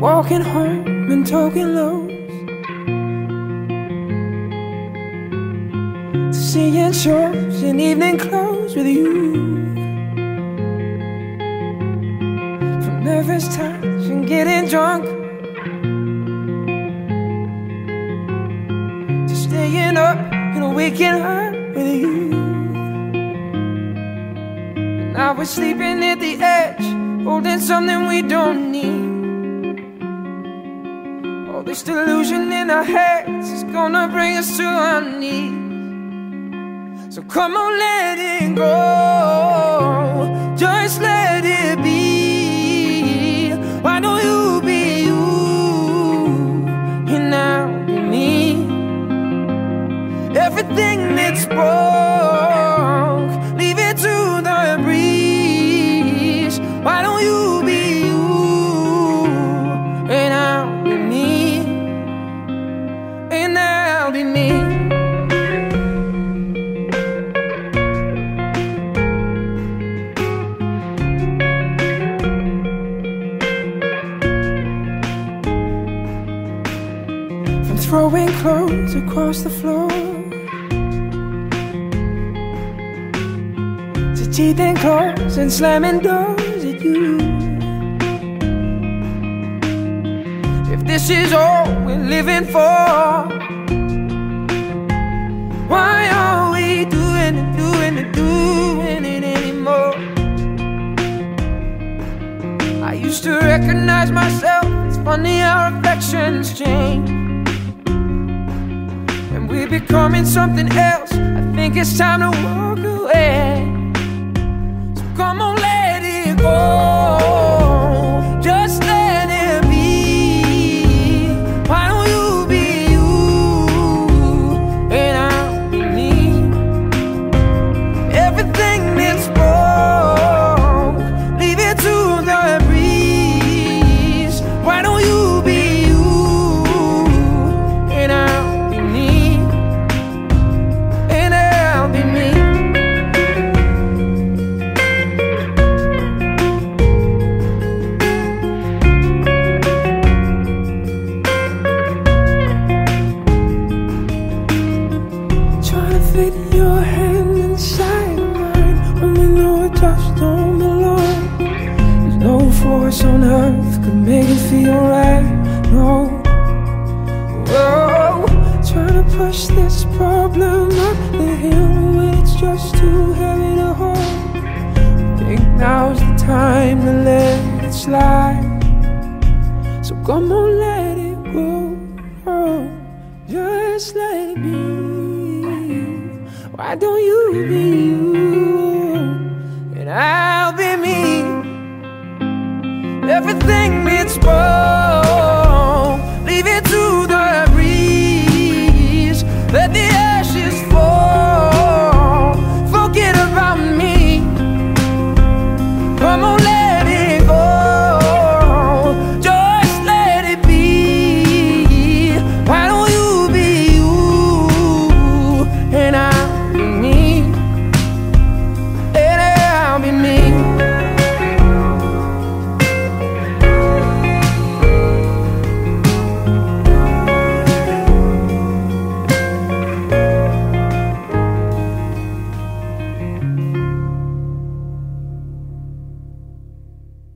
walking home and talking lows, to seeing shows in evening clothes with you, from nervous touch and getting drunk, to staying up and waking up with you. And now we're sleeping at the edge, holding something we don't need. All this delusion in our heads is gonna bring us to our knees. So come on, let it go, just let it be. Why don't you be you, and I'll be me? Everything that's broke, leave it to the breeze. Why don't you be you, and I'll be me, and I'll be me. From throwing clothes across the floor, to teething claws and slamming doors at you. If this is all we're living for, why are we doing it anymore? I used to recognize myself, it's funny how reflections change. When we're becoming something else, I think it's time to walk away. So come on, let it go, just let it be. Why don't you be you, and I'll be me? Everything that's broke, leave it to the breeze. Why don't you be you, and I'll be me, and I'll be me. Trying to fit your hand inside of mine when we know it just don't belong. There's no force on earth could make it feel right, no. Whoa, trying to push this problem up the hill when it's just too heavy to hold. Think now's the time to let it slide. So come on, let it go, just let it be. Why don't you be you, and I'll be me? Everything that's broke,